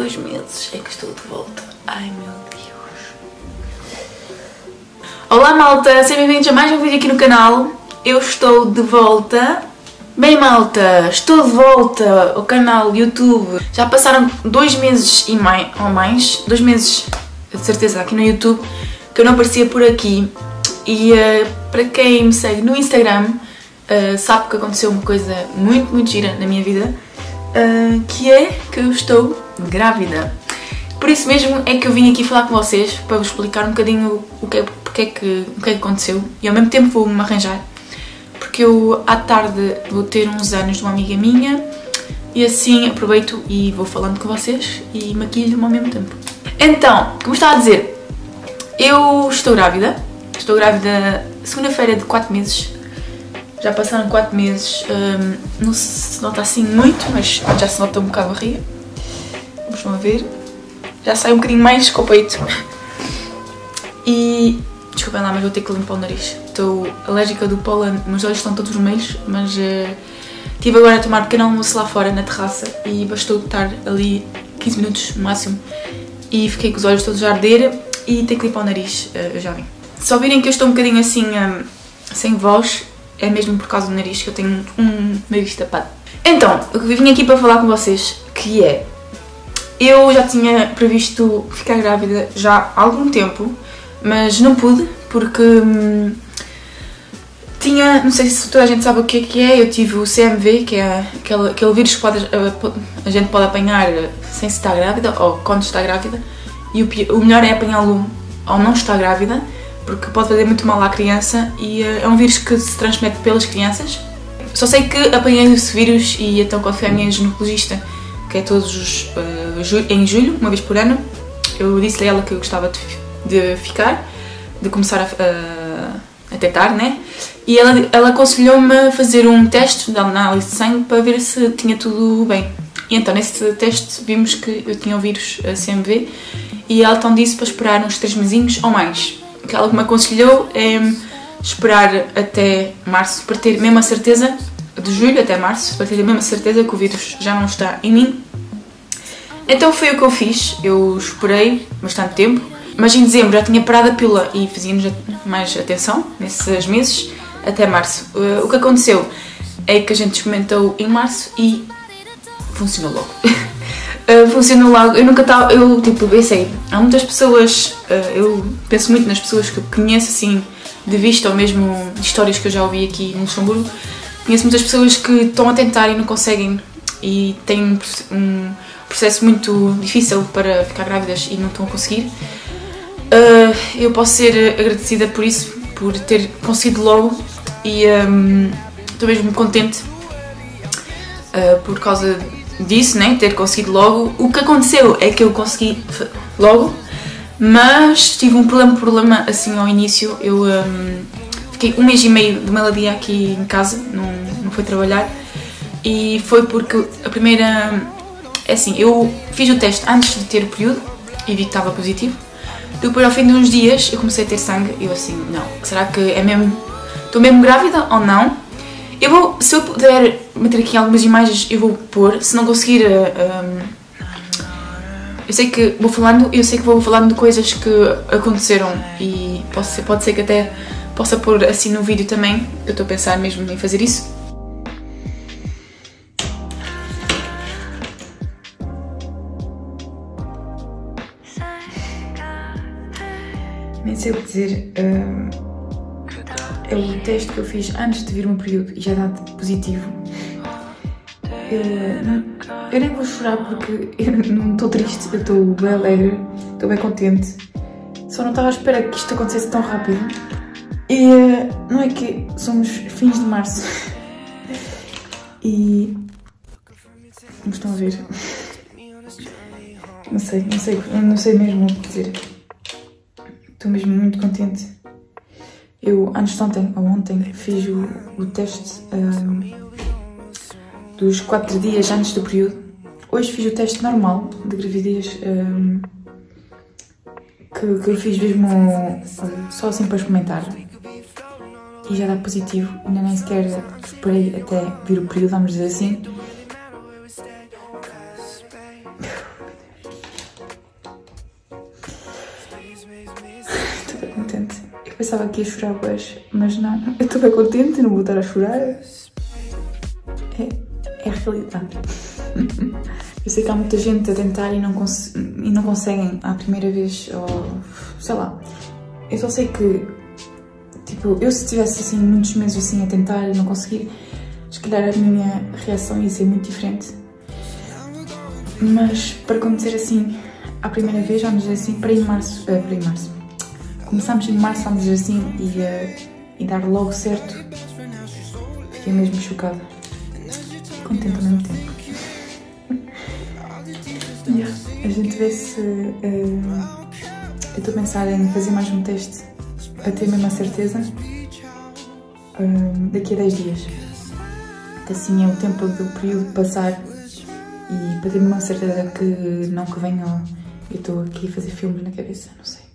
2 meses é que estou de volta. Ai meu Deus. Olá malta, sejam bem-vindos a mais um vídeo aqui no canal. Eu estou de volta. Bem malta, estou de volta ao canal YouTube. Já passaram 2 meses e mais, 2 meses de certeza aqui no YouTube que eu não aparecia por aqui. E para quem me segue no Instagram sabe que aconteceu uma coisa muito gira na minha vida, que é que eu estou grávida. Por isso mesmo é que eu vim aqui falar com vocês para vos explicar um bocadinho porque é que aconteceu e ao mesmo tempo vou-me arranjar, porque eu à tarde vou ter uns anos de uma amiga minha e assim aproveito e vou falando com vocês e maquilho-me ao mesmo tempo. Então, como estava a dizer, eu estou grávida segunda-feira de 4 meses. Já passaram 4 meses, não se nota assim muito, mas já se nota um bocado a barriga. Vamos ver. Já sai um bocadinho mais com o peito. E desculpem lá, mas vou ter que limpar o nariz. Estou alérgica do pólen, meus olhos estão todos vermelhos, mas estive agora a tomar um pequeno almoço lá fora na terraça e bastou estar ali 15 minutos no máximo e fiquei com os olhos todos a arder e tenho que limpar o nariz, eu já vim. Se ouvirem que eu estou um bocadinho assim sem voz, é mesmo por causa do nariz, que eu tenho um nariz tapado. Então, o que eu vim aqui para falar com vocês, que é... Eu já tinha previsto ficar grávida já há algum tempo, mas não pude, porque tinha... Não sei se toda a gente sabe o que é, eu tive o CMV, que é aquele vírus que a gente pode apanhar sem se estar grávida, ou quando está grávida, e o melhor é apanhá-lo ao não estar grávida, porque pode fazer muito mal à criança e é um vírus que se transmite pelas crianças. Só sei que apanhei esse vírus e então quando fui à minha ginecologista, que é todos em julho, uma vez por ano, eu disse-lhe a ela que eu gostava de começar a tentar, né? E ela aconselhou-me a fazer um teste de análise de sangue para ver se tinha tudo bem. E então nesse teste vimos que eu tinha o vírus CMV e ela então disse para esperar uns 3 mesinhos ou mais. O que ela me aconselhou é esperar até março para ter mesmo a certeza, de julho até março, para ter a mesma certeza que o vírus já não está em mim. Então foi o que eu fiz, eu esperei bastante tempo, mas em dezembro já tinha parado a pílula e fazia-nos mais atenção nesses meses até março. O que aconteceu é que a gente experimentou em março e funcionou logo. Funcionou logo, eu tipo pensei, há muitas pessoas, eu penso muito nas pessoas que eu conheço assim de vista ou mesmo de histórias que eu já ouvi aqui no Luxemburgo. Conheço muitas pessoas que estão a tentar e não conseguem e têm um processo muito difícil para ficar grávidas e não estão a conseguir. Eu posso ser agradecida por isso, por ter conseguido logo e estou mesmo contente por causa disso, né? Ter conseguido logo. O que aconteceu é que eu consegui logo, mas tive um problema assim ao início. Eu fiquei 1 mês e meio de maladia aqui em casa, não fui trabalhar e foi porque a primeira... É assim, eu fiz o teste antes de ter o período e vi que estava positivo. Depois ao fim de uns dias eu comecei a ter sangue e eu assim, não, será que é mesmo... Estou mesmo grávida ou não? Se eu puder meter aqui algumas imagens eu vou pôr, se não conseguir... eu sei que vou falando de coisas que aconteceram e pode ser que até possa pôr assim no vídeo também. Eu estou a pensar mesmo em fazer isso. Nem sei o que dizer. É o teste que eu fiz antes de vir o meu período e já dá positivo. Eu nem vou chorar porque eu não estou triste, eu estou bem alegre, estou bem contente. Só não estava à espera que isto acontecesse tão rápido. E não é que somos fins de março. E... como estão a ver? Não sei mesmo o que dizer. Estou mesmo muito contente. Eu antes de ontem fiz o teste dos 4 dias antes do período. Hoje fiz o teste normal de gravidez que eu fiz mesmo só assim para experimentar. E já dá positivo, ainda nem sequer esperei até vir o período, vamos dizer assim. pensava que ia chorar hoje, mas não. Eu estou bem contente, não vou estar a chorar. É a realidade. Eu sei que há muita gente a tentar e não conseguem à primeira vez, ou sei lá. Eu só sei que, tipo, eu se estivesse assim muitos meses assim a tentar e não conseguir, se calhar a minha reação ia ser muito diferente. Mas para acontecer assim à primeira vez, vamos dizer assim, para ir em março. Começámos em março, vamos dizer assim, e dar logo certo. Fiquei mesmo chocada. Contente ao mesmo tempo. A gente vê se... eu estou a pensar em fazer mais um teste para ter mesmo a certeza daqui a 10 dias. Que assim é o tempo do período passar e para ter mesmo a certeza que não que venha eu estou aqui a fazer filmes na cabeça, não sei.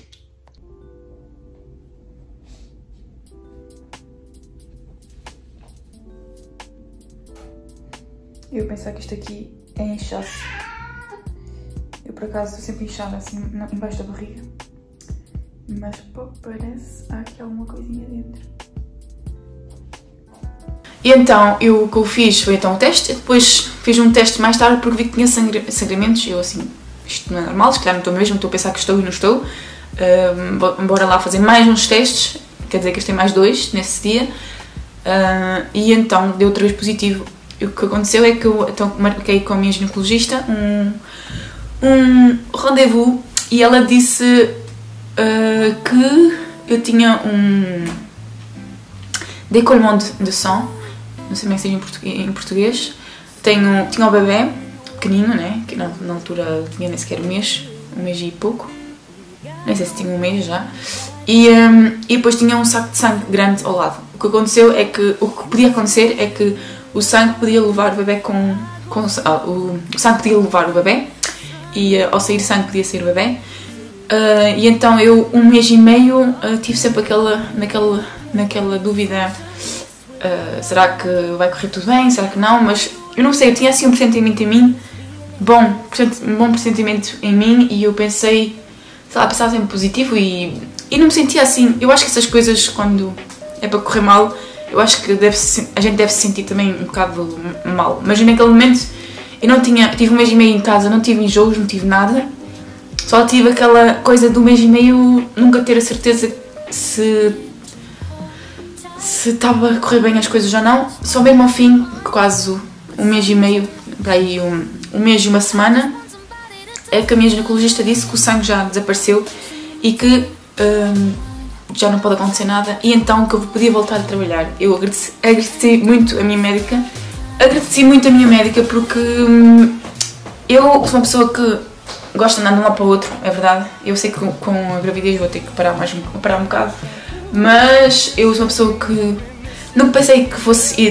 Eu pensar que isto aqui é inchaço. Eu por acaso estou sempre inchada assim embaixo da barriga. Mas pô, parece há aqui alguma coisinha dentro. E então, o que eu fiz foi então o teste. Depois fiz um teste mais tarde porque vi que tinha sangramentos. Eu assim, isto não é normal, se calhar não estou mesmo, estou a pensar que estou e não estou. Bora lá fazer mais uns testes. Quer dizer que este tem mais 2 nesse dia. E então deu outra vez positivo. E o que aconteceu é que eu então marquei com a minha ginecologista um rendezvous e ela disse que eu tinha um décollement de sang, não sei como é que seja em português. Tinha um bebê pequenino, né? Que na altura tinha nem sequer um mês e pouco, nem sei se tinha um mês já, e depois tinha um saco de sangue grande ao lado. O que aconteceu é que, o que podia acontecer é que o sangue podia levar o bebê o sangue podia levar o bebê e ao sair sangue podia sair o bebê. E então eu, 1 mês e meio, tive sempre naquela dúvida, será que vai correr tudo bem, será que não, mas eu não sei, eu tinha assim um pressentimento em mim, um bom pressentimento em mim, e eu pensei, sei lá, pensava sempre positivo e não me sentia assim. Eu acho que essas coisas, quando é para correr mal, eu acho que a gente deve se sentir também um bocado mal, mas naquele momento eu não tive 1 mês e meio em casa, não tive enjoos, não tive nada, só tive aquela coisa do 1 mês e meio nunca ter a certeza se estava a correr bem as coisas ou não. Só mesmo ao fim, quase 1 mês e meio, daí um mês e 1 semana, é que a minha ginecologista disse que o sangue já desapareceu e que já não pode acontecer nada, e então que eu podia voltar a trabalhar. Eu agradeci muito a minha médica, porque eu sou uma pessoa que gosta de andar de um lado para o outro, é verdade. Eu sei que com a gravidez vou ter que parar um bocado, mas eu sou uma pessoa que nunca pensei que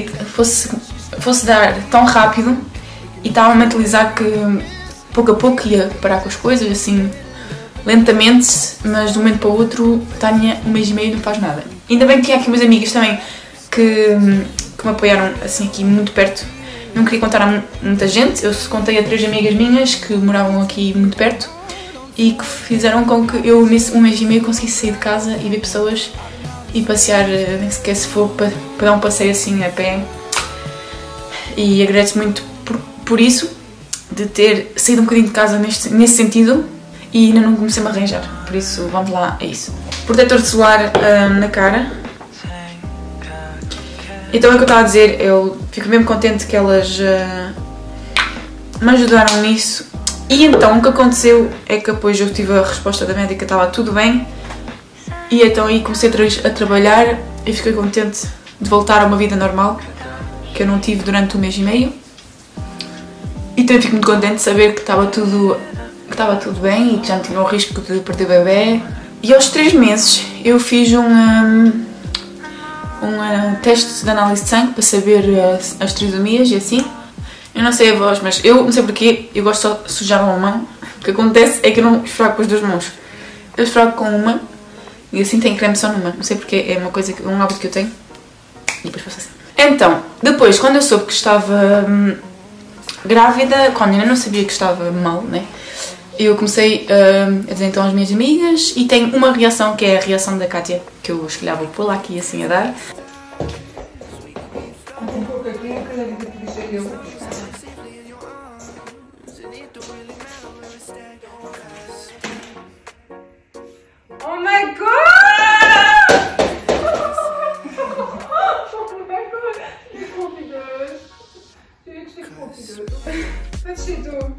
fosse dar tão rápido, e estava a mentalizar que pouco a pouco ia parar com as coisas, assim, lentamente, mas de um momento para o outro, Tânia, 1 mês e meio não faz nada. Ainda bem que tinha aqui umas amigas também que me apoiaram assim aqui muito perto. Não queria contar a muita gente, eu contei a 3 amigas minhas que moravam aqui muito perto e que fizeram com que eu nesse 1 mês e meio conseguisse sair de casa e ver pessoas e passear, nem sequer se for para dar um passeio assim a pé. E agradeço muito por isso, de ter saído um bocadinho de casa nesse sentido, e ainda não comecei-me a arranjar, por isso vamos lá a isso. Protetor solar na cara. Então é o que eu estava a dizer, eu fico mesmo contente que elas me ajudaram nisso. E então o que aconteceu é que depois eu tive a resposta da médica, estava tudo bem, e então aí comecei a trabalhar e fiquei contente de voltar a uma vida normal, que eu não tive durante 1 mês e meio. E também fico muito contente de saber que estava tudo bem e que já não tinha o risco de perder o bebê. E aos 3 meses eu fiz um teste de análise de sangue para saber as trisomias e assim. Eu não sei a voz, mas eu não sei porquê, eu gosto só de sujar uma mão. O que acontece é que eu não esfrago com as 2 mãos. Eu esfrago com uma e assim tenho creme só numa. Não sei porquê, é uma coisa, um hábito que eu tenho. E depois faço assim. Então, depois, quando eu soube que estava grávida, quando ainda não sabia que estava mal, né? eu comecei a dizer então às minhas amigas e tenho uma reação que é a reação da Kátia, que eu se calhar vou pôr lá aqui assim a dar. Oh my god! Oh my god! Que fofidez! Eu gostei de fofidez. Faz sentido.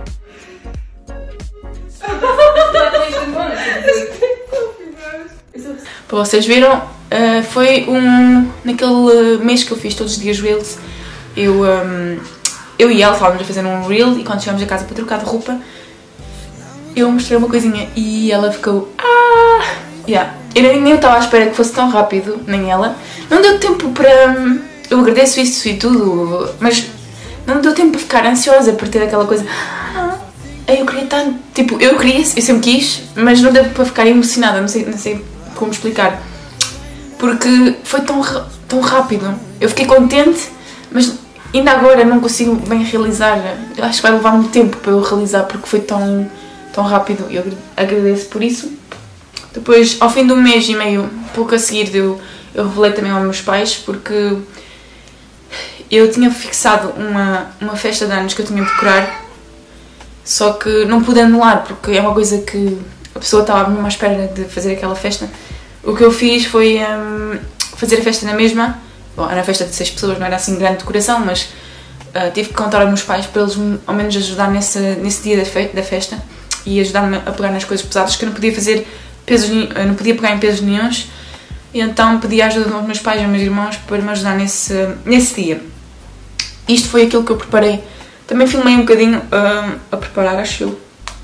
Para vocês viram, foi naquele mês que eu fiz todos os dias reels, eu e ela estávamos a fazer um reel e quando chegamos a casa para trocar de roupa, eu mostrei uma coisinha e ela ficou yeah. Eu nem estava à espera que fosse tão rápido, nem ela. Não deu tempo para... Eu agradeço isso e tudo, mas não deu tempo para ficar ansiosa por ter aquela coisa... Eu queria tanto... Tipo, eu sempre quis, mas não deu para ficar emocionada, não sei como explicar. Porque foi tão rápido. Eu fiquei contente, mas ainda agora não consigo bem realizar. Eu acho que vai levar muito tempo para eu realizar porque foi tão rápido. Eu agradeço por isso. Depois, ao fim de um mês e meio, pouco a seguir, eu revelei também aos meus pais porque eu tinha fixado uma festa de anos que eu tinha de decorar, só que não pude anular porque é uma coisa que a pessoa estava mesmo à espera de fazer aquela festa. O que eu fiz foi fazer a festa na mesma. Bom, era uma festa de 6 pessoas, não era assim grande decoração, mas tive que contar aos meus pais para eles ao menos ajudar nesse dia da festa e ajudar-me a pegar nas coisas pesadas, que eu não podia fazer não podia pegar em pesos nenhuns, e então pedi a ajuda aos meus pais e aos meus irmãos para me ajudar nesse dia. Isto foi aquilo que eu preparei. Também filmei um bocadinho a preparar, acho eu.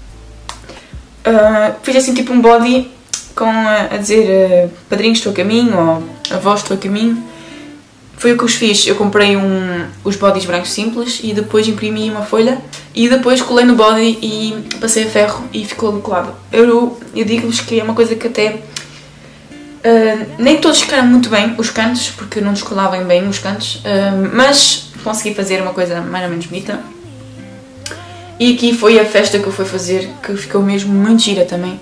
Fiz assim tipo um body com a dizer padrinhos estou a caminho ou avós estou a caminho. Foi o que os fiz. Eu comprei os bodies brancos simples e depois imprimi uma folha e depois colei no body e passei a ferro e ficou colado. Eu digo-vos que é uma coisa que até nem todos ficaram muito bem os cantos, porque não descolavam bem os cantos, mas consegui fazer uma coisa mais ou menos bonita. E aqui foi a festa que eu fui fazer, que ficou mesmo muito gira também.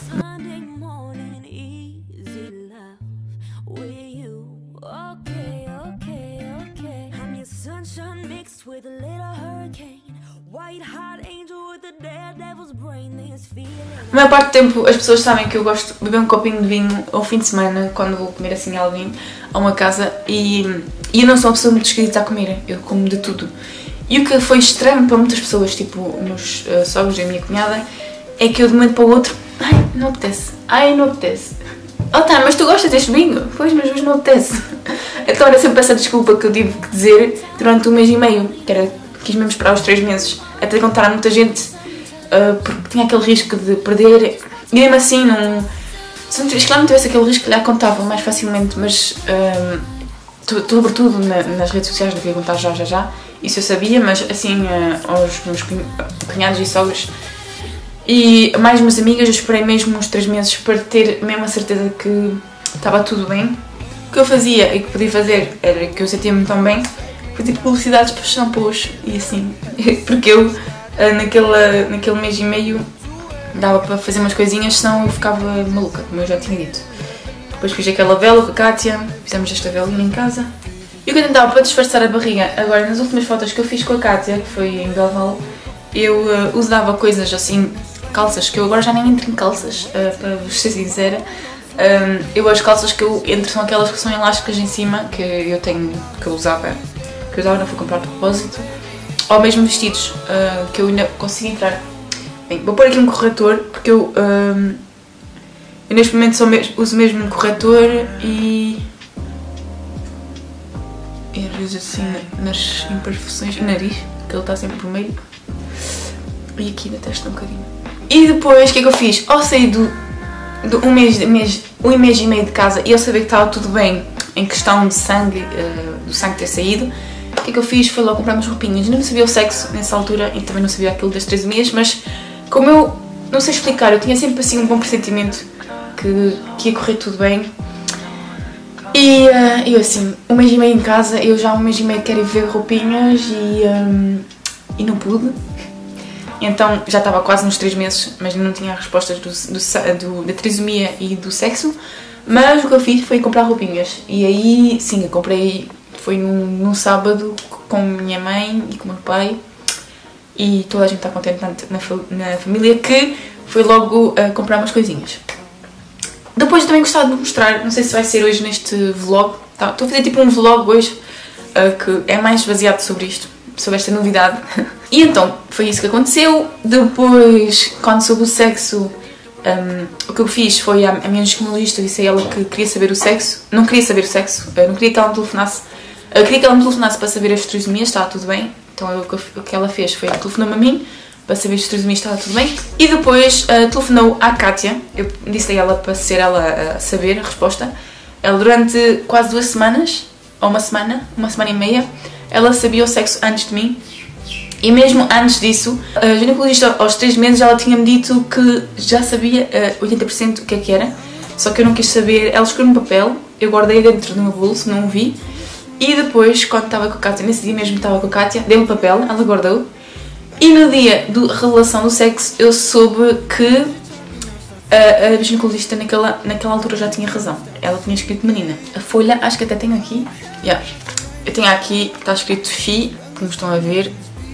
A maior parte do tempo as pessoas sabem que eu gosto de beber um copinho de vinho ao fim de semana, quando vou comer assim alguém a uma casa, e eu não sou uma pessoa muito esquisita a comer, eu como de tudo. E o que foi estranho para muitas pessoas, tipo os meus sogros e a minha cunhada, é que eu de um momento para o outro, não apetece. Oh tá, mas tu gostas deste vinho? Pois, mas hoje não apetece. Então era sempre essa desculpa que eu tive que dizer durante um mês e meio, que era, quis mesmo esperar os 3 meses, até contar a muita gente, porque tinha aquele risco de perder, e mesmo assim se não tivesse aquele risco, já contava mais facilmente, mas sobretudo nas redes sociais devia contar já, isso eu sabia, mas assim aos meus cunhados e sogros e mais umas amigas, eu esperei mesmo uns 3 meses para ter mesmo a certeza que estava tudo bem. O que eu fazia e que podia fazer era que eu sentia-me tão bem, fazer publicidades para os shampoos e assim, porque eu naquele mês e meio dava para fazer umas coisinhas, senão eu ficava maluca, como eu já tinha dito. Depois fiz aquela vela com a Kátia, fizemos esta velinha em casa. E o que eu tentava para disfarçar a barriga, agora nas últimas fotos que eu fiz com a Kátia, que foi em Belval, eu usava coisas assim, calças, que eu agora já nem entro em calças, para vos ser sincera. Eu as calças que eu entro são aquelas que são elásticas em cima, que eu usava, não fui comprar de propósito. Ou mesmo vestidos, que eu ainda consigo entrar. Bem, vou pôr aqui um corretor, porque eu neste momento uso mesmo um corretor e às vezes assim nas imperfeições, no nariz, que ele está sempre por meio, e aqui na testa um bocadinho. E depois, o que é que eu fiz? Ao sair do um mês e meio de casa e eu sabia que estava tudo bem em questão de sangue, do sangue ter saído, o que é que eu fiz? Foi logo comprar umas roupinhas. Eu não sabia o sexo nessa altura e também não sabia aquilo das 13 meses, mas como eu não sei explicar, eu tinha sempre assim um bom pressentimento que ia correr tudo bem. E eu assim, um mês e meio em casa, eu já há um mês e meio quero ir ver roupinhas e não pude. Então já estava quase nos 3 meses, mas não tinha respostas da trissomia e do sexo. Mas o que eu fiz foi comprar roupinhas. E aí, sim, eu comprei, foi num sábado com a minha mãe e com o meu pai. E toda a gente está contente na família, que foi logo comprar umas coisinhas. Depois eu também gostava de mostrar, não sei se vai ser hoje neste vlog, tá? Estou a fazer tipo um vlog hoje, que é mais baseado sobre isto, sobre esta novidade. E então, foi isso que aconteceu. Depois, quando soube o sexo, o que eu fiz foi à minha ginecologista, disse a ela que queria saber o sexo. Não queria saber o sexo, não queria que ela me telefonasse. Queria que ela me telefonasse para saber as trissomias, estava tudo bem. Então o que ela fez foi telefonou-me a mim para saber se as trissomias estava tudo bem. E depois telefonou à Kátia, eu disse a ela para ser ela a saber a resposta. Ela durante quase 2 semanas, ou uma semana e meia, ela sabia o sexo antes de mim. E mesmo antes disso, a ginecologista aos 3 meses ela tinha-me dito que já sabia 80% o que é que era. Só que eu não quis saber, ela escreveu no papel, eu guardei dentro do meu bolso, não o vi. E depois, quando estava com a Kátia, nesse dia mesmo estava com a Kátia, dei-me o papel, ela guardou. E no dia da revelação do sexo, eu soube que a ginecologista naquela altura já tinha razão. Ela tinha escrito menina. A folha, acho que até tenho aqui. Yeah. Eu tenho aqui, está escrito FI, como estão a ver.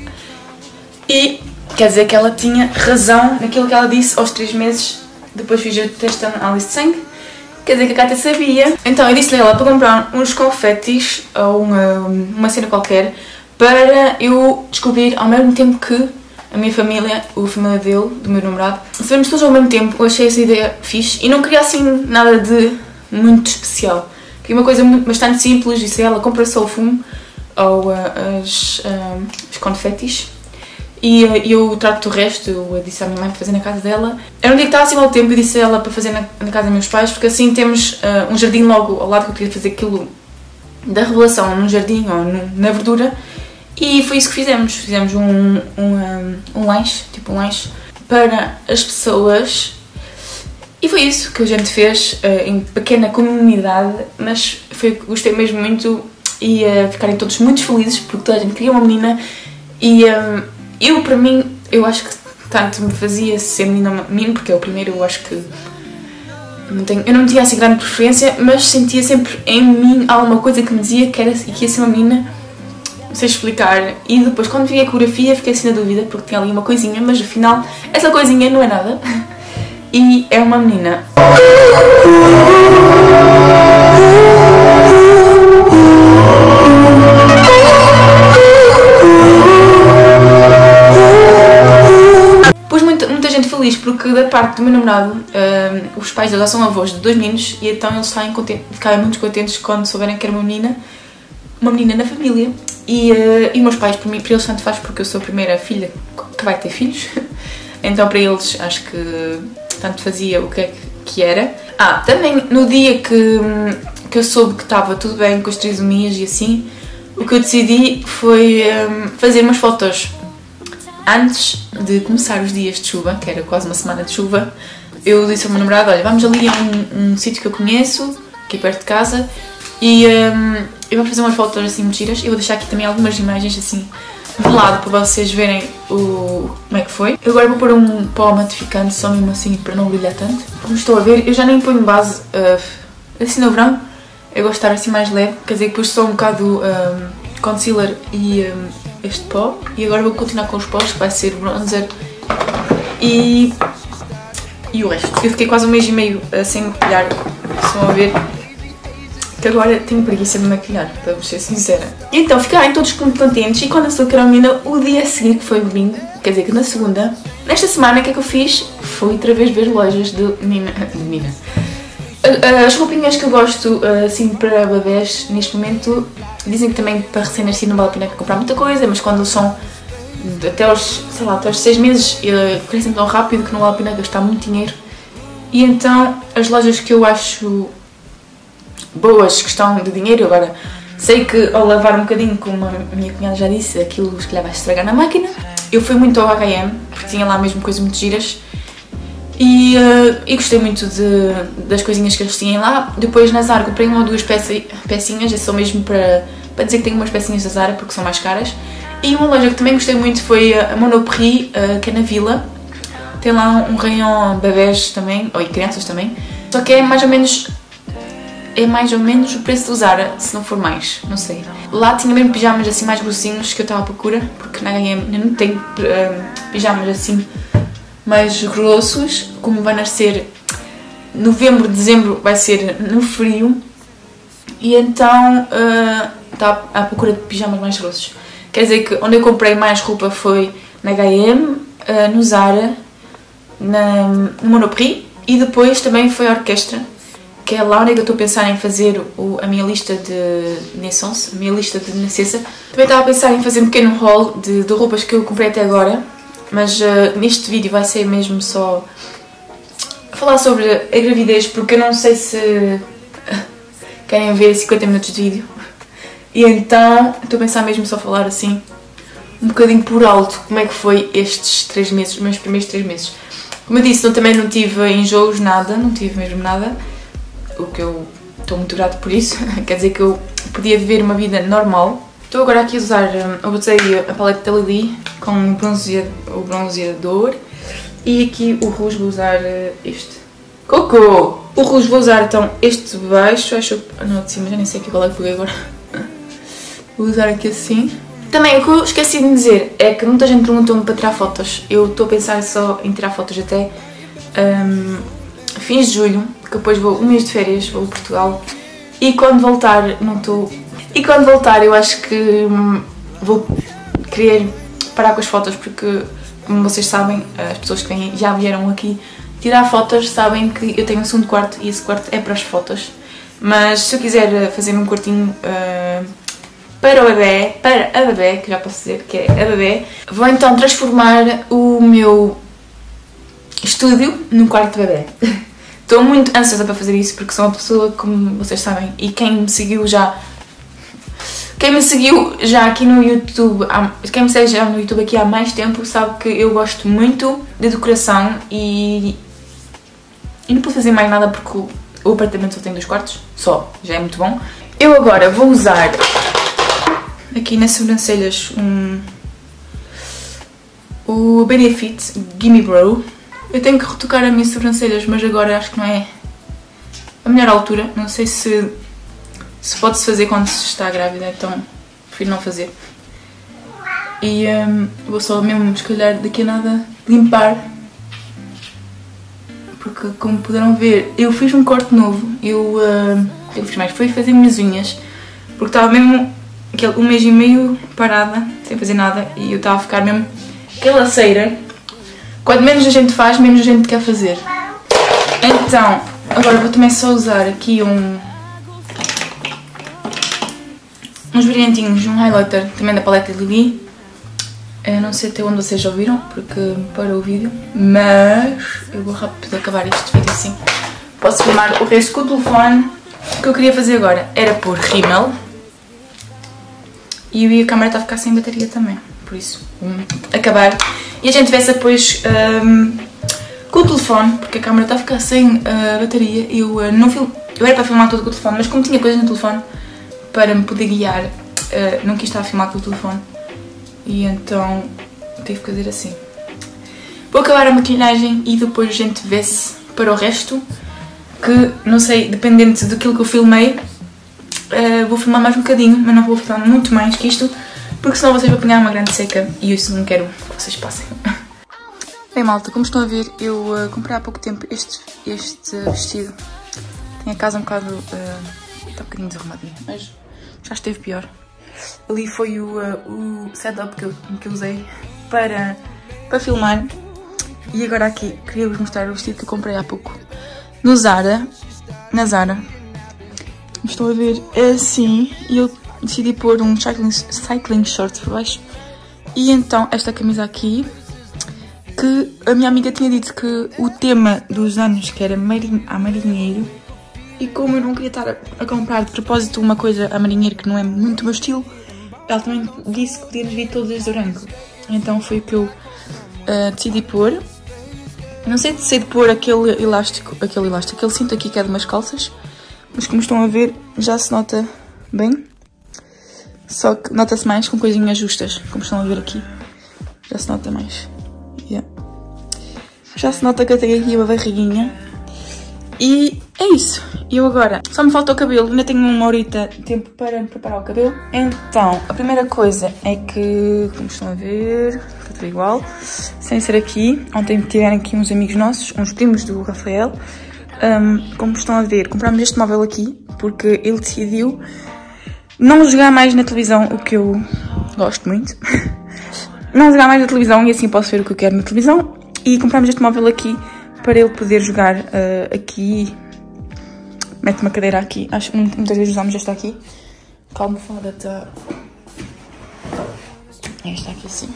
E quer dizer que ela tinha razão naquilo que ela disse aos 3 meses. Depois fiz o teste de análise de sangue. Quer dizer que a Kátia sabia. Então eu disse-lhe a ela para comprar uns confetis ou uma cena qualquer para eu descobrir ao mesmo tempo que a minha família, a família dele, do meu namorado, sabemos todos ao mesmo tempo. Eu achei essa ideia fixe e não queria assim nada de muito especial. Queria uma coisa bastante simples. Disse a ela, compra só o fumo ou os confetis. E eu trato do resto. Eu disse à minha mãe para fazer na casa dela. Era um dia que estava assim ao tempo e disse a ela para fazer na casa dos meus pais, porque assim temos um jardim logo ao lado, que eu queria fazer aquilo da revelação num jardim ou na verdura. E foi isso que fizemos. Fizemos um lanche, tipo um lanche para as pessoas. E foi isso que a gente fez em pequena comunidade, mas gostei mesmo muito e ficarem todos muito felizes porque toda a gente queria uma menina. E eu, para mim, eu acho que tanto me fazia ser menina ou menino, porque é o primeiro, eu acho que eu não tinha assim grande preferência, mas sentia sempre em mim alguma coisa que me dizia que ia ser uma menina, não sei explicar. E depois, quando vi a ecografia, fiquei assim na dúvida, porque tinha ali uma coisinha, mas afinal, essa coisinha não é nada, e é uma menina. Muita gente feliz porque da parte do meu namorado os pais já são avós de 2 meninos e então eles ficaram muito contentes quando souberem que era uma menina na família. E meus pais, para eles tanto faz, porque eu sou a primeira filha que vai ter filhos. Então para eles acho que tanto fazia o que é que era. Também no dia que eu soube que estava tudo bem com as trisomias e assim, o que eu decidi foi fazer umas fotos. Antes de começar os dias de chuva, que era quase uma semana de chuva, eu disse ao meu namorado, olha, vamos ali a um sítio que eu conheço, aqui perto de casa, e vamos fazer umas fotos assim muito giras. Eu vou deixar aqui também algumas imagens assim de lado para vocês verem como é que foi. Eu agora vou pôr um pó matificante só mesmo assim para não brilhar tanto. Como estou a ver, eu já nem ponho base assim no verão, eu gosto de estar assim mais leve, quer dizer que pus só um bocado concealer e este pó, e agora vou continuar com os pós, que vai ser bronzer e o resto. Eu fiquei quase 1 mês e meio sem maquilhar, estão a ver que agora tenho preguiça de maquilhar, para ser sincera. E então ficaram todos muito contentes e quando eu soube que era uma menina, o dia a seguir, que foi domingo, quer dizer que na segunda, nesta semana, o que é que eu fiz? Foi outra vez ver lojas de menina. As roupinhas que eu gosto assim para bebés neste momento, dizem que também para recém-nascido não vale a pena comprar muita coisa, mas quando são até aos 6 meses crescem tão rápido que não vale a pena gastar muito dinheiro. E então as lojas que eu acho boas, questão de dinheiro, agora sei que ao lavar um bocadinho, como a minha cunhada já disse, aquilo se calhar vai estragar na máquina. Eu fui muito ao H&M, porque tinha lá mesmo coisas muito giras. E gostei muito das coisinhas que eles tinham lá. Depois na Zara comprei 1 ou 2 pecinhas, é só mesmo para dizer que tenho umas pecinhas da Zara porque são mais caras. E uma loja que também gostei muito foi a Monoprix, que é na Vila. Tem lá um rayon bebés também, ou crianças também. Só que é mais ou menos o preço do Zara, se não for mais, não sei. Lá tinha mesmo pijamas assim mais grossinhos que eu estava à procura, porque na H&M eu não tenho pijamas assim mais grossos, como vai nascer novembro, dezembro, vai ser no frio. E então estava à procura de pijamas mais grossos. Quer dizer que onde eu comprei mais roupa foi na H&M, no Zara, no Monoprix, e depois também foi a Orquestra, que é lá onde eu estou a pensar em fazer a minha lista de naissance, a minha lista de nascença. Também estava a pensar em fazer um pequeno haul de roupas que eu comprei até agora, mas neste vídeo vai ser mesmo só falar sobre a gravidez, porque eu não sei se querem ver 50 minutos de vídeo. E então estou a pensar mesmo só falar assim, um bocadinho por alto, como é que foi estes 3 meses, os meus primeiros 3 meses. Como eu disse, também não tive enjoos, nada, não tive mesmo nada. O que eu estou muito grato por isso, quer dizer que eu podia viver uma vida normal. Estou agora aqui a usar, eu botei a paleta da Lily com o bronzeador e aqui o rouge vou usar este. Coco! O rouge vou usar então este de baixo, acho que não de cima, já nem sei qual é que peguei agora. Vou usar aqui assim. Também o que eu esqueci de dizer é que muita gente perguntou-me para tirar fotos. Eu estou a pensar só em tirar fotos até fins de julho, que depois vou um mês de férias, vou a Portugal, e quando voltar não estou... E quando voltar eu acho que vou querer parar com as fotos, porque como vocês sabem, as pessoas que já vieram aqui tirar fotos sabem que eu tenho um segundo quarto e esse quarto é para as fotos. Mas se eu quiser fazer um quartinho para a bebê, que já posso dizer que é a bebê, vou então transformar o meu estúdio num quarto de bebê. Estou muito ansiosa para fazer isso porque sou uma pessoa, como vocês sabem, e quem me seguiu já aqui no YouTube, quem me segue já no YouTube aqui há mais tempo, sabe que eu gosto muito de decoração e não posso fazer mais nada porque o apartamento só tem 2 quartos, só, já é muito bom. Eu agora vou usar aqui nas sobrancelhas o Benefit Gimme Brow. Eu tenho que retocar as minhas sobrancelhas, mas agora acho que não é a melhor altura. Não sei se pode-se fazer quando se está grávida, então prefiro não fazer. E vou só mesmo, se calhar, daqui a nada, limpar. Porque, como puderam ver, eu fiz um corte novo. Eu fiz mais, foi fazer minhas unhas. Porque estava mesmo um mês e meio parada, sem fazer nada. E eu estava a ficar mesmo aquela ceira. Quanto menos a gente faz, menos a gente quer fazer. Então, agora vou também só usar aqui uns brilhantinhos, um highlighter também da paleta Lily. Não sei até onde vocês já ouviram, porque parou o vídeo, mas eu vou rápido acabar este vídeo assim. Posso filmar o resto com o telefone. O que eu queria fazer agora era pôr rímel. E a câmera está a ficar sem bateria também, por isso acabar. E a gente vê-se depois com o telefone, porque a câmera está a ficar sem bateria. Eu era para filmar tudo com o telefone, mas como tinha coisas no telefone para me poder guiar, não quis estar a filmar com o telefone. E então tive que fazer assim. Vou acabar a maquilhagem e depois a gente vê-se para o resto. Que não sei, dependente daquilo que eu filmei, vou filmar mais um bocadinho, mas não vou filmar muito mais que isto, porque senão vocês vão apanhar uma grande seca e isso não quero que vocês passem. Bem, malta, como estão a ver, eu comprei há pouco tempo este vestido. Tem a casa um bocado... está um bocadinho desarrumadinha, mas já esteve pior. Ali foi o setup que eu usei para filmar. E agora aqui, queria-vos mostrar o vestido que eu comprei há pouco no Zara, na Zara. Estão a ver, é assim, e eu decidi pôr um cycling short por baixo. E então esta camisa aqui, que a minha amiga tinha dito que o tema dos anos que era a marinheiro, e como eu não queria estar a comprar de propósito uma coisa a marinheiro que não é muito o meu estilo, ela também disse que podíamos vir todas de branco. Então foi o que eu decidi pôr. Não sei se de pôr aquele cinto aqui que é de umas calças, mas como estão a ver já se nota bem. Só que nota-se mais com coisinhas justas, como estão a ver aqui. Já se nota mais. Yeah. Já se nota que eu tenho aqui uma barriguinha. E é isso. Eu agora, só me falta o cabelo. Ainda tenho uma horita de tempo para me preparar o cabelo. Então, a primeira coisa é que, como estão a ver, está tudo igual. Sem ser aqui. Ontem tiveram aqui uns amigos nossos, uns primos do Rafael. Como estão a ver, comprámos este móvel aqui, porque ele decidiu não jogar mais na televisão, o que eu gosto muito. Não jogar mais na televisão e assim posso ver o que eu quero na televisão. E comprámos este móvel aqui para ele poder jogar aqui. Mete uma cadeira aqui. Acho que muitas vezes usamos esta aqui. Que a almofada está... Esta aqui assim.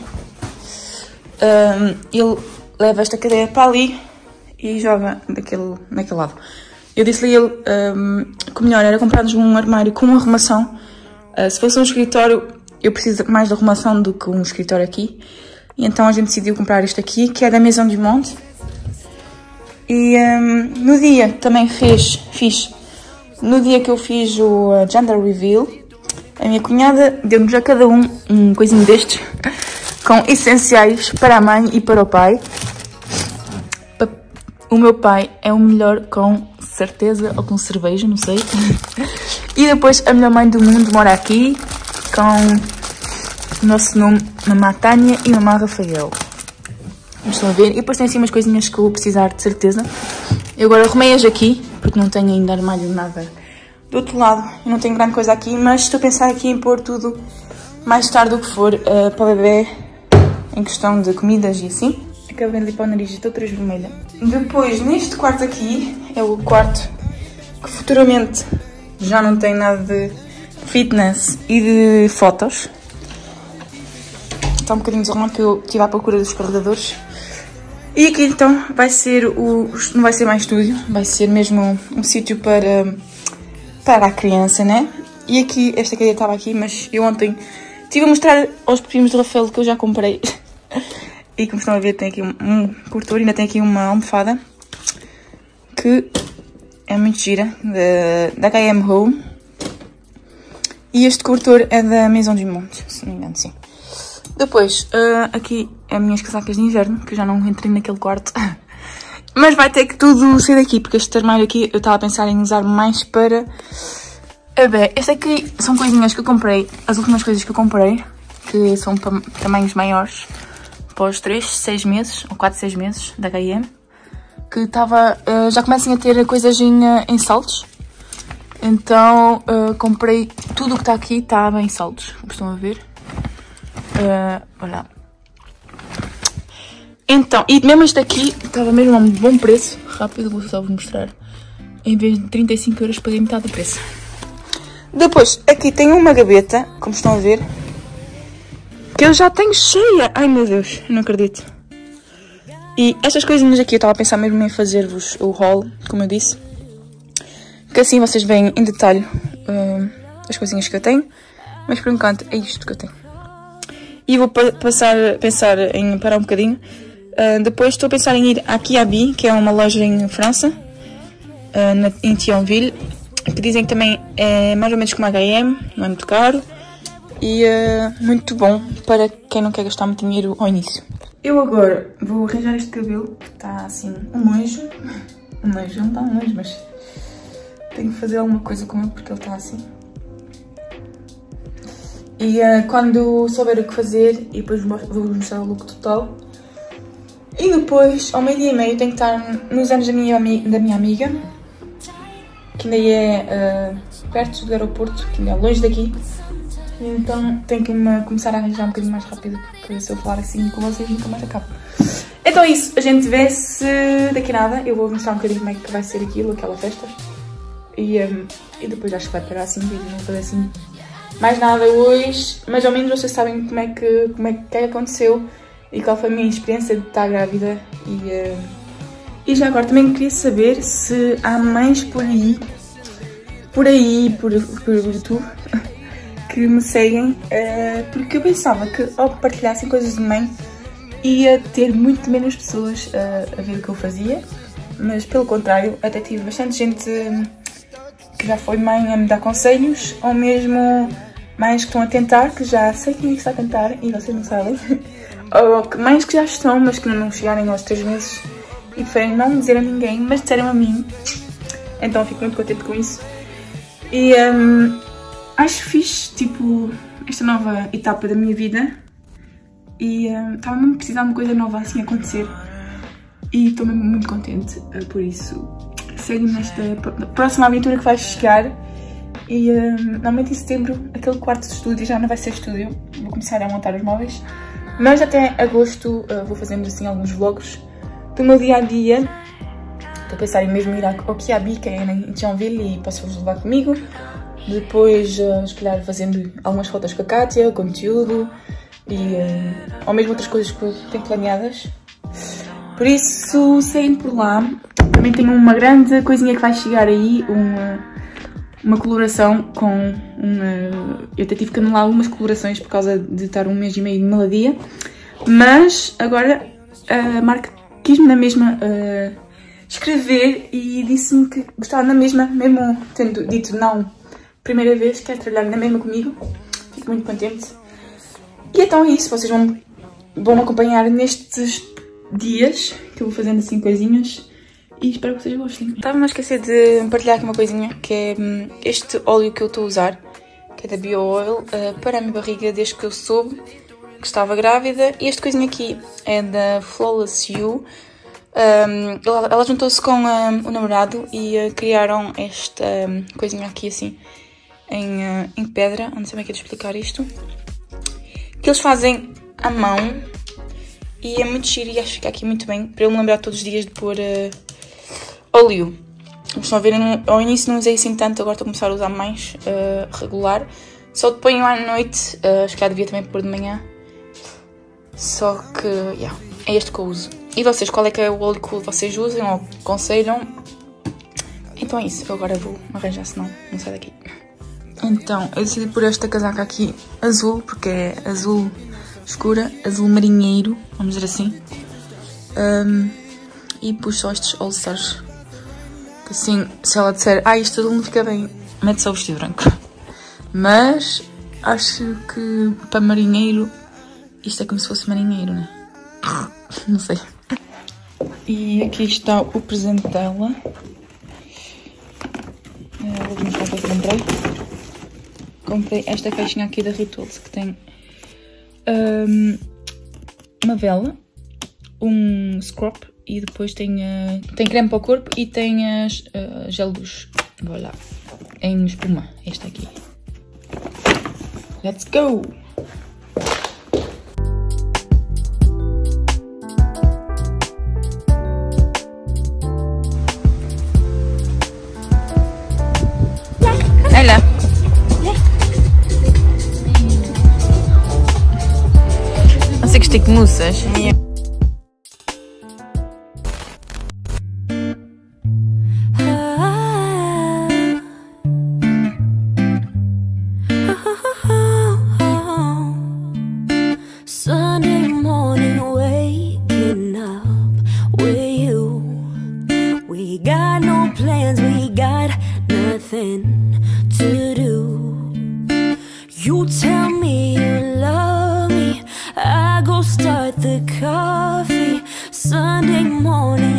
Ele leva esta cadeira para ali e joga naquele lado. Eu disse-lhe a ele que o melhor era comprarmos um armário com uma arrumação. Se fosse um escritório, eu preciso mais de arrumação do que um escritório aqui. E então a gente decidiu comprar este aqui, que é da Maison du Monde. E no dia também fiz. No dia que eu fiz o Gender Reveal, a minha cunhada deu-nos a cada um coisinho destes, com essenciais para a mãe e para o pai. O meu pai é o melhor com certeza, ou com cerveja, não sei. E depois a melhor mãe do mundo mora aqui, com o nosso nome, Mamá Tânia e Mamá Rafael. Estão a ver? E depois tem assim umas coisinhas que eu vou precisar, de certeza. Eu agora arrumei-as aqui, porque não tenho ainda armário nada do outro lado. Eu não tenho grande coisa aqui, mas estou a pensar aqui em pôr tudo mais tarde o que for para o bebê, em questão de comidas e assim. Acabei de limpar o nariz, estou transvermelha. Depois, neste quarto aqui, é o quarto que futuramente já não tem nada de fitness e de fotos. Está um bocadinho desarrumado porque eu estive à procura dos carregadores. E aqui então vai ser não vai ser mais estúdio, vai ser mesmo um sítio para a criança, né? E aqui, esta cadeira estava aqui, mas eu ontem estive a mostrar aos primos do Rafael que eu já comprei. E como estão a ver, tem aqui um cobertor, ainda tem aqui uma almofada que é muito gira, da H&M Home. E este cobertor é da Maison du Monde, se não me engano, sim. Depois, aqui as minhas casacas de inverno, que eu já não entrei naquele quarto. Mas vai ter que tudo sair daqui, porque este armário aqui eu estava a pensar em usar mais para... Bem, este aqui são coisinhas que eu comprei, as últimas coisas que eu comprei, que são para tamanhos maiores, para os 3, 6 meses, ou 4, 6 meses, da H&M, que estava... já começam a ter coisas em saldos. Então, comprei tudo o que está aqui, estava em saldos, como estão a ver. Olha. Então, e mesmo este aqui estava mesmo a um bom preço. Rápido, vou só vos mostrar. Em vez de 35 euros, paguei metade do preço. Depois, aqui tem uma gaveta, como estão a ver, que eu já tenho cheia. Ai meu Deus, não acredito. E estas coisinhas aqui, eu estava a pensar mesmo em fazer-vos o haul, como eu disse. Que assim vocês veem em detalhe as coisinhas que eu tenho. Mas por enquanto é isto que eu tenho. E vou pensar em parar um bocadinho. Depois estou a pensar em ir à Kiabi, que é uma loja em França, em Thionville, que dizem que também é mais ou menos como a H&M, não é muito caro e muito bom para quem não quer gastar muito dinheiro ao início. Eu agora vou arranjar este cabelo, que está assim um nojo. Um nojo, não está um nojo, mas tenho que fazer alguma coisa com ele porque ele está assim. E quando souber o que fazer, e depois vou mostrar o look total. E depois, ao 12h30, tenho que estar nos anos da minha amiga, que ainda é perto do aeroporto, que ainda é longe daqui. E então tenho que começar a arranjar um bocadinho mais rápido, porque se eu falar assim com vocês nunca mais acabo. Então é isso, a gente vê-se daqui a nada. Eu vou mostrar um bocadinho como é que vai ser aquilo, aquela festa. E depois acho que vai parar assim, vídeo, não vou fazer assim mais nada hoje, mas ao menos vocês sabem como é que aconteceu e qual foi a minha experiência de estar grávida. E já agora também queria saber se há mães por YouTube que me seguem, porque eu pensava que ao partilhassem coisas de mãe ia ter muito menos pessoas a ver o que eu fazia, mas pelo contrário, até tive bastante gente que já foi mãe a me dar conselhos, ou mesmo mais que estão a tentar, que já sei quem é que está a tentar e vocês não sabem. Ou que mais que já estão, mas que não chegarem aos 3 meses e preferem não dizer a ninguém, mas disseram a mim. Então fico muito contente com isso. E acho fixe, tipo, esta nova etapa da minha vida. E estava mesmo a precisar de uma coisa nova assim acontecer. E estou mesmo muito contente por isso. Segue-me nesta próxima aventura que vai chegar. E normalmente em setembro aquele quarto de estúdio já não vai ser estúdio. Vou começar a montar os móveis. Mas até agosto vou fazendo assim alguns vlogs do meu dia a dia. Estou a pensar em mesmo ir ao Kiabi, que é em Thionville, e posso-vos levar comigo. Depois, se calhar, fazendo algumas fotos com a Kátia, conteúdo e ou mesmo outras coisas que eu tenho planeadas. Por isso, saem por lá. Também tenho uma grande coisinha que vai chegar aí, uma coloração com eu até tive que anular algumas colorações por causa de estar 1 mês e meio de melodia, mas agora a marca quis-me na mesma escrever e disse-me que gostava na mesma, mesmo tendo dito não primeira vez, quer trabalhar na mesma comigo. Fico muito contente. E então é isso, vocês vão acompanhar nestes dias que eu vou fazendo assim coisinhas. E espero que vocês gostem. Estava-me a esquecer de partilhar aqui uma coisinha, que é este óleo que eu estou a usar, que é da Bio Oil, para a minha barriga desde que eu soube que estava grávida. E este coisinha aqui é da Flawless You. Ela juntou-se com o namorado e criaram esta coisinha aqui assim, em pedra. Não sei como é que é de explicar isto. Que eles fazem à mão e é muito giro e acho que fica aqui muito bem, para eu me lembrar todos os dias de pôr óleo. Como estão a ver, ao início não usei assim tanto, agora estou a começar a usar mais regular. Só te ponho à noite, acho que já devia também pôr de manhã. Só que, é este que eu uso. E vocês, qual é que é o óleo que vocês usam ou aconselham? Então é isso, eu agora vou arranjar, senão não sai daqui. Então, eu decidi pôr esta casaca aqui azul, porque é azul escura, azul marinheiro, vamos dizer assim. E pus só estes all-stars. Que assim, se ela disser, isto azul não fica bem, mete só o vestido branco. Mas acho que para marinheiro, isto é como se fosse marinheiro, né? Não sei. E aqui está o presente dela. Vou mostrar o que eu comprei. Comprei esta caixinha aqui da Rituals, que tem uma vela, um scrub e depois tem creme para o corpo e tem gel douche, voilà, em espuma, esta aqui. Let's go! Olha! Não sei que estico moças. Sunday morning, waking up with you. We got no plans, we got nothing to do. You tell me you love me, I go start the coffee. Sunday morning,